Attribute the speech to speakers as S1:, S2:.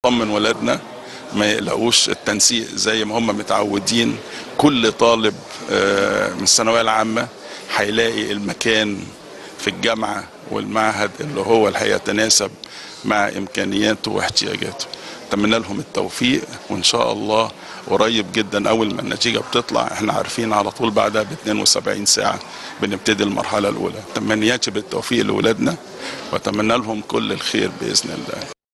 S1: من ولادنا ما يقلقوش التنسيق زي ما هم متعودين. كل طالب من الثانويه العامه هيلاقي المكان في الجامعه والمعهد اللي هو اللي هيتناسب مع امكانياته واحتياجاته. اتمنى لهم التوفيق، وان شاء الله قريب جدا اول ما النتيجه بتطلع احنا عارفين على طول بعدها ب 72 ساعه بنبتدي المرحله الاولى. تمنياتي بالتوفيق لاولادنا واتمنى لهم كل الخير باذن الله.